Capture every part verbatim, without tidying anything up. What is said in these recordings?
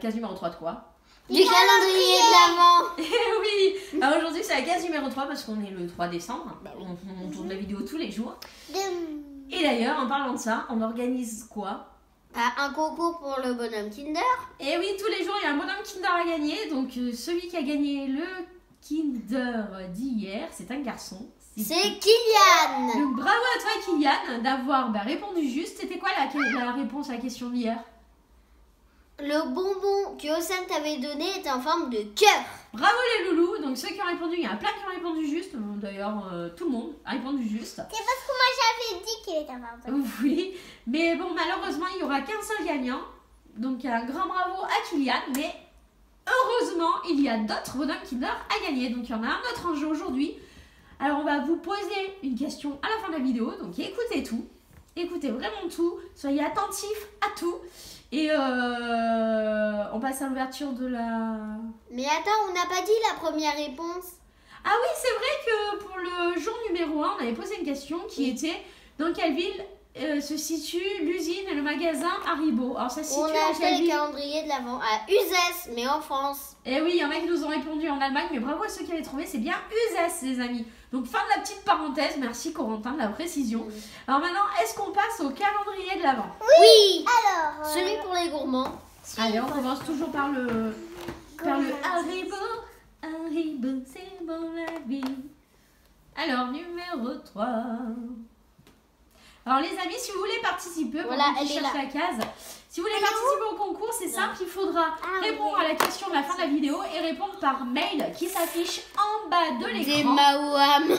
case numéro trois de quoi? Du calendrier de l'Avent. Eh oui. Alors aujourd'hui c'est la case numéro trois parce qu'on est le trois décembre. Bah, on, on tourne la vidéo tous les jours. Et d'ailleurs, en parlant de ça, on organise quoi? Ah, un concours pour le bonhomme Kinder. Et oui, tous les jours il y a un bonhomme Kinder à gagner. Donc euh, celui qui a gagné le Kinder d'hier, c'est un garçon. C'est Kylian. Donc bravo à toi Kylian d'avoir bah, répondu juste. C'était quoi la, la réponse à la question d'hier? Le bonbon que Océane t'avait donné était en forme de cœur. Bravo les loulous. Donc ceux qui ont répondu, il y en a plein qui ont répondu juste. D'ailleurs euh, tout le monde a répondu juste. C'est parce que moi j'avais dit qu'il était en forme de cœur. Oui, mais bon malheureusement il n'y aura qu'un seul gagnant. Donc un grand bravo à Kylian. Mais heureusement il y a d'autres bonhommes Kinder à gagner. Donc il y en a un autre en jeu aujourd'hui. Alors on va vous poser une question à la fin de la vidéo, donc écoutez tout, écoutez vraiment tout, soyez attentifs à tout. Et euh, on passe à l'ouverture de la... Mais attends, on n'a pas dit la première réponse. Ah oui, c'est vrai que pour le jour numéro un, on avait posé une question qui était dans quelle ville euh, se situe l'usine et le magasin Haribo. Alors ça se situe On a dans fait quelle le ville? calendrier de l'Avent à Uzès, mais en France. Eh oui, il y en a qui nous ont répondu en Allemagne, mais bravo à ceux qui avaient trouvé, c'est bien Uzès, les amis. Donc, fin de la petite parenthèse, merci Corentin de la précision. Oui. Alors maintenant, est-ce qu'on passe au calendrier de l'Avent? Oui. Alors, euh... celui pour les gourmands. Allez, on commence toujours par le, par le Haribo. Haribo, c'est bon la vie. Alors, numéro trois. Alors les amis, si vous voulez participer, voilà, elle cherche la case. Si vous voulez elle participer au concours, c'est simple, il faudra ah, répondre oui. à la question de la fin de la vidéo et répondre par mail qui s'affiche en bas de l'écran. Des Maouam.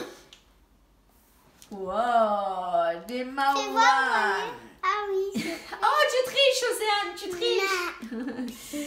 Wow, des Maouam. Ah oui. Oh, tu triches, Océane, tu triches.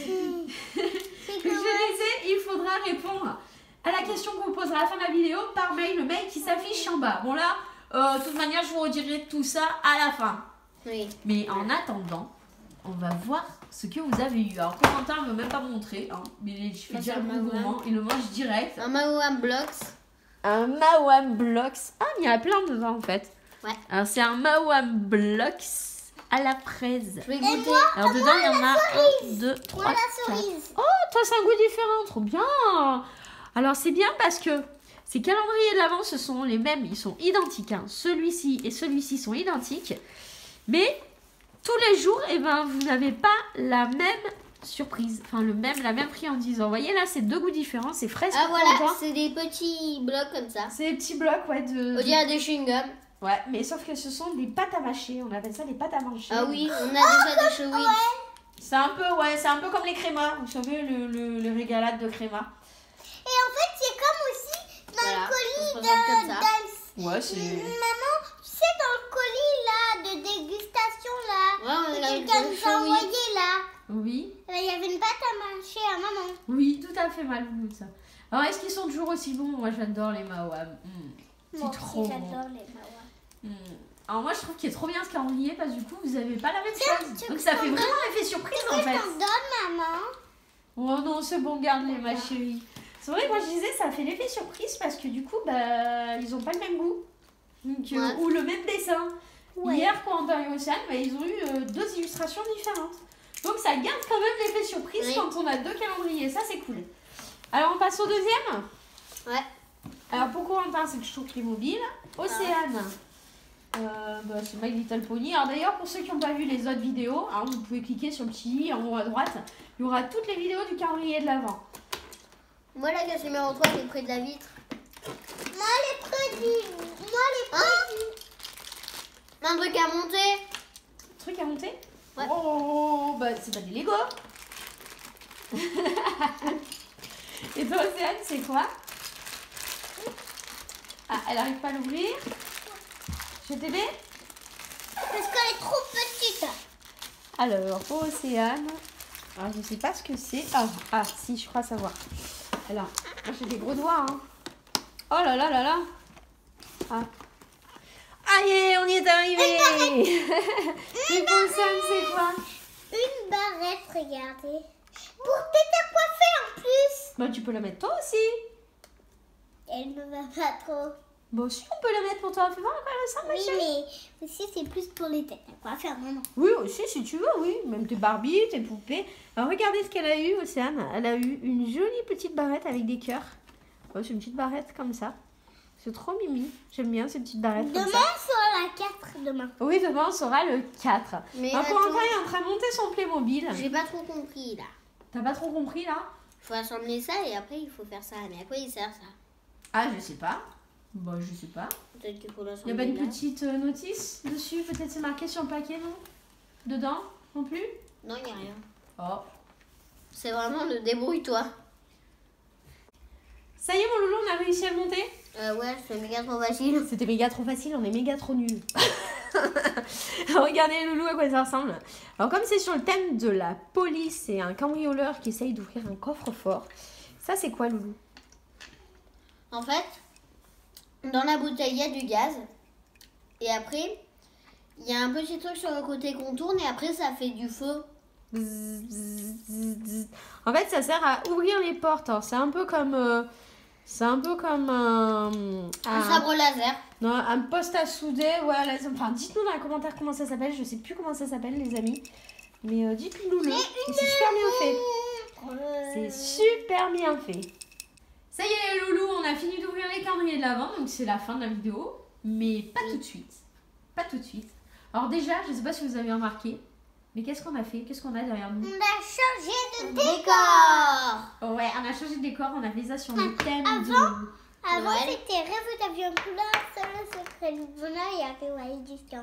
Je disais, il faudra répondre à la question qu'on vous posera à la fin de la vidéo par mail, le mail qui s'affiche en bas. Bon là. Euh, de toute manière, je vous redirai tout ça à la fin. Oui. Mais en attendant, on va voir ce que vous avez eu. Alors, Corentin ne veut même pas montrer, hein, mais je fais déjà le mouvement, il le mange direct. Un Maouam Blocks. Un Maouam Blocks. Ah, il y a plein dedans en fait. Ouais. Alors, c'est un Maouam Blocks à la fraise. Je vais goûter. Moi, Alors, dedans, il y en a un, deux, trois, moi, la quatre. cerise. Oh, toi, c'est un goût différent, trop bien. Alors, c'est bien parce que ces calendriers de l'Avent, ce sont les mêmes, ils sont identiques. Hein. Celui-ci et celui-ci sont identiques. Mais tous les jours, eh ben, vous n'avez pas la même surprise. Enfin, le même, la même friandise. Vous voyez, là, c'est deux goûts différents. C'est fraise. Ah voilà, c'est des petits blocs comme ça. C'est des petits blocs, ouais. De, On dirait des chewing-gums. Ouais, mais sauf que ce sont des pâtes à mâcher. On appelle ça des pâtes à mâcher. Ah oui, on a déjà des chewing. C'est un peu, ouais, c'est un peu comme les crémas. Vous savez, le, le, les régalades de créma. Et en fait, c'est comme aussi dans voilà, le colis de de... Ouais, c'est... Maman, tu sais, dans le colis, là, de dégustation, là, ouais, on que a quelqu'un nous a envoyé, là. Oui. Il y avait une pâte à mâcher à maman. Oui, tout à fait, Malou, ça. Alors, est-ce qu'ils sont toujours aussi bons? Moi, j'adore les Maouam. Mmh. C'est Moi trop aussi, bon. j'adore les Maouam. Mmh. Alors, moi, je trouve qu'il est trop bien ce calendrier, parce que du coup, vous n'avez pas la même Tiens, chose. tu Donc, veux ça que fait je t'en vraiment donne effet surprise, Tu en veux que fait. je t'en donne, maman? Oh non, c'est bon, garde-les, ma chérie. C'est vrai, moi je disais, ça fait l'effet surprise parce que du coup, bah, ils ont pas le même goût. Donc, euh, ouais. Ou le même dessin. Ouais. Hier, quand on a eu Océane, bah, ils ont eu euh, deux illustrations différentes. Donc ça garde quand même l'effet surprise oui. quand on a deux calendriers. Ça, c'est cool. Alors, on passe au deuxième. Ouais. Alors, pour Corentin, c'est le Chouchou Playmobil. Océane, ah. euh, bah, c'est My Little Pony. Alors d'ailleurs, pour ceux qui n'ont pas vu les autres vidéos, hein, vous pouvez cliquer sur le petit i en haut à droite. Il y aura toutes les vidéos du calendrier de l'Avent. Moi, la case numéro trois, elle est près de la vitre. Moi, les produits. Moi, les produits. Hein? Un truc à monter. Un truc à monter? Ouais. Oh, bah c'est pas des Lego. Et toi, Océane, c'est quoi? Ah, elle arrive pas à l'ouvrir. Je vais t'aider? Parce qu'elle est trop petite. Alors, pour Océane, alors, je sais pas ce que c'est. Ah, ah, si, je crois savoir. Alors, moi j'ai des gros doigts. Hein. Oh là là là là. Ah. Aïe, on y est arrivé. Et pour Océane, c'est quoi? Une barrette, regardez. Pour t'aider à coiffer en plus. Bah, tu peux la mettre toi aussi. Elle ne va pas trop. Bon, si on peut le mettre pour toi, fais voir à quoi elle ressemble, ma Oui, chérie. mais aussi c'est plus pour les têtes. On va faire maman. Oui, aussi, si tu veux, oui. Même tes Barbies, tes poupées. Alors, regardez ce qu'elle a eu, Océane. Elle a eu une jolie petite barrette avec des cœurs. Oh, c'est une petite barrette comme ça. C'est trop mimi. J'aime bien ces petites barrettes Demain comme ça. sera la quatre demain. Oui, demain, on sera le quatre. Mais Alors, attends, Corentin est en train de monter son Playmobil. j'ai pas trop compris là. T'as pas trop compris, là? Il faut assembler ça et après il faut faire ça. Mais à quoi il sert ça? Ah, je sais pas. Bon, je sais pas. Peut-être qu'il faut Il l'assembler. n'y a pas une là. petite euh, notice dessus? Peut-être c'est marqué sur le paquet, non? Dedans? Non plus? Non, il n'y a rien. Oh. C'est vraiment le débrouille-toi. Ça y est, mon loulou, on a réussi à le monter? Euh, ouais, c'est méga trop facile. C'était méga trop facile, on est méga trop nuls. Regardez Loulou à quoi ça ressemble. Alors comme c'est sur le thème de la police et un cambrioleur qui essaye d'ouvrir un coffre-fort, ça c'est quoi Loulou? En fait, dans la bouteille, il y a du gaz. Et après, il y a un petit truc sur le côté qu'on tourne et après ça fait du feu. Bzz, bzz, bzz, bzz. En fait ça sert à ouvrir les portes. Alors, c'est un peu comme... euh, c'est un peu comme un... Un sabre laser. Non, un poste à souder, voilà. Enfin, dites-nous dans les commentaires comment ça s'appelle. Je sais plus comment ça s'appelle, les amis. Mais euh, dites-nous le. C'est super bien fait. C'est super bien fait. Ça y est, les loulous, on a fini d'ouvrir les calendriers de l'Avent, donc c'est la fin de la vidéo. Mais pas tout de suite. Pas tout de suite. Alors déjà, je sais pas si vous avez remarqué, mais qu'est-ce qu'on a fait? Qu'est-ce qu'on a derrière nous? On a changé de décor. Décor. Oh ouais, on a changé de décor, on a fait ça sur le thème avant, de... Avant Noël. c'était rêve d'avion couleur, seul secret du bonheur et après ouais, distant.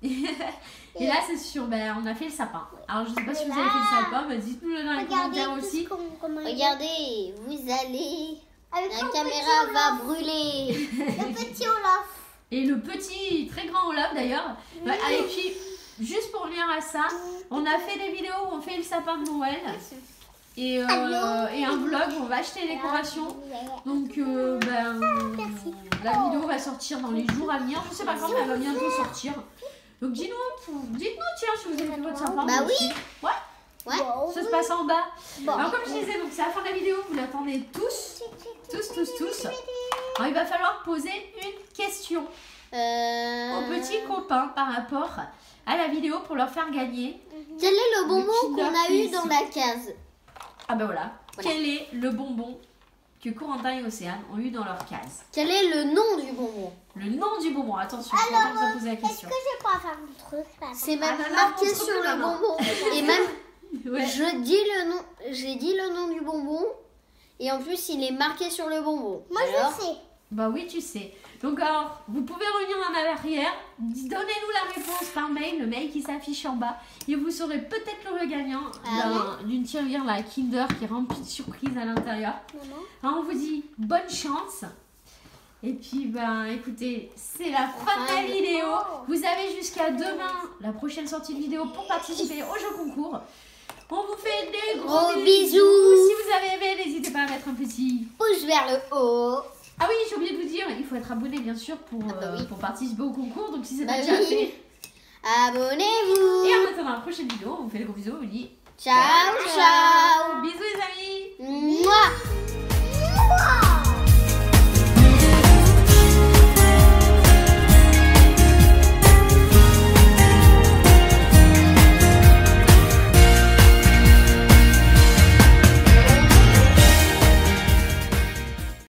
Et là, c'est sur... Ben, on a fait le sapin. Alors, je sais pas si vous Et avez là- fait le sapin, mais dites-nous le dans les Regardez commentaires tout aussi. ce qu'on- comment il est. Regardez, vous allez. Avec La mon caméra petit va Olaf. brûler. Le petit Olaf. Et le petit, très grand Olaf d'ailleurs. Ouais, et puis, juste pour revenir à ça, on a fait des vidéos où on fait le sapin de Noël. Et, euh, Allô et un vlog où on va acheter les décorations. Donc, euh, ben, la vidéo va sortir dans les jours à venir. Je sais pas quand, mais elle va bientôt sortir. Donc, dis-nous, pour- dites-nous, tiens, si vous avez fait votre sapin. Bah vous oui. aussi. Ouais, Ouais. ça se passe en bas. Bon. Alors, comme je disais, donc c'est la fin de la vidéo. Vous l'attendez tous. Tous, tous, tous. Alors, il va falloir poser une question Euh... aux petits copains par rapport à la vidéo pour leur faire gagner. Quel est le bonbon Kinder qu'on a eu Kiss. dans la case? Ah ben voilà. Voilà. Quel est le bonbon que Corentin et Océane ont eu dans leur case? Quel est le nom du bonbon? Le nom du bonbon. Attention, Corentin vous a posé la Est-ce question. que je peux faire un truc là? C'est même Ah, non, non, marqué montre-nous sur la le main. bonbon. Et même, Ouais. je dis le nom, j'ai dit le nom du bonbon. Et en plus, il est marqué sur le bonbon. Moi Alors, je sais. Bah oui, tu sais. Donc alors, vous pouvez revenir en arrière, donnez-nous la réponse par mail, le mail qui s'affiche en bas, et vous saurez peut-être le gagnant Ah d'un- d'une tirelire la Kinder qui est remplie de surprises à l'intérieur. Maman. Alors on vous dit bonne chance. Et puis ben écoutez, c'est la fin de la Fin. vidéo. Vous avez jusqu'à demain la prochaine sortie de vidéo pour participer au jeu concours. On vous fait des gros, Gros bisous. Si vous avez aimé, n'hésitez pas à mettre un petit... pouce vers le haut. Ah oui, j'ai oublié de vous dire, il faut être abonné bien sûr pour, Ah bah euh, oui. pour participer au concours. Donc si c'est Bah pas déjà oui. fait. Abonnez-vous. Et en attendant la prochaine vidéo, on vous fait des gros bisous. On vous dit Ciao, ciao. bisous les amis. Mouah.